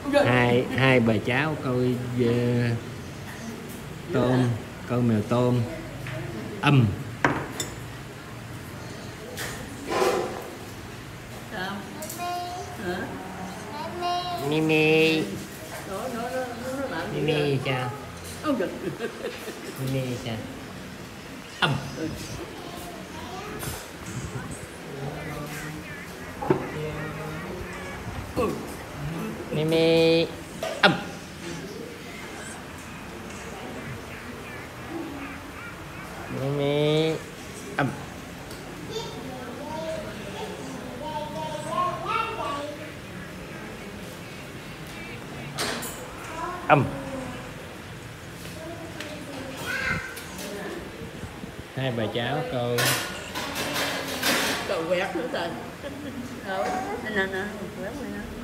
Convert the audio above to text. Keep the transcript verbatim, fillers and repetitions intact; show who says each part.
Speaker 1: hai hai bà cháu coi uh, tôm, coi mèo tôm âm. Mimi Mimi chào Mimi chào âm. Mimi âm. Mimi âm. Âm. Hai bà cháu câu
Speaker 2: câu quẹt nữa rồi. Nè nè, quẹt rồi nè.